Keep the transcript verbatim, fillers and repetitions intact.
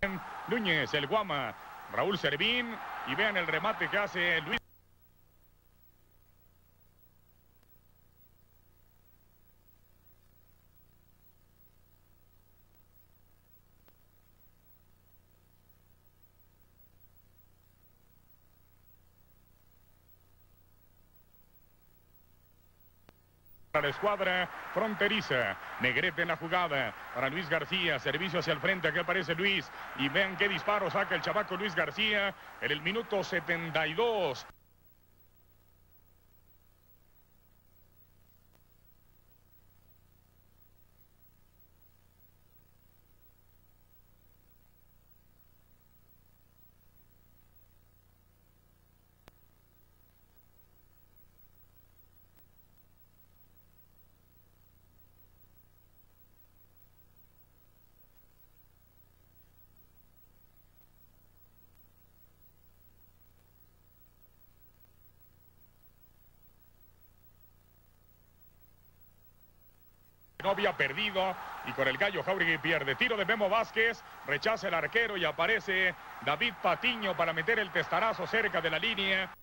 Núñez, el Guama, Raúl Servín, y vean el remate que hace Luis. Para la escuadra fronteriza, Negrete en la jugada, para Luis García, servicio hacia el frente, aquí aparece Luis, y vean qué disparo saca el chavaco Luis García en el minuto setenta y dos. No había perdido, y con el Gallo Jáuregui pierde. Tiro de Memo Vázquez, rechaza el arquero y aparece David Patiño para meter el testarazo cerca de la línea.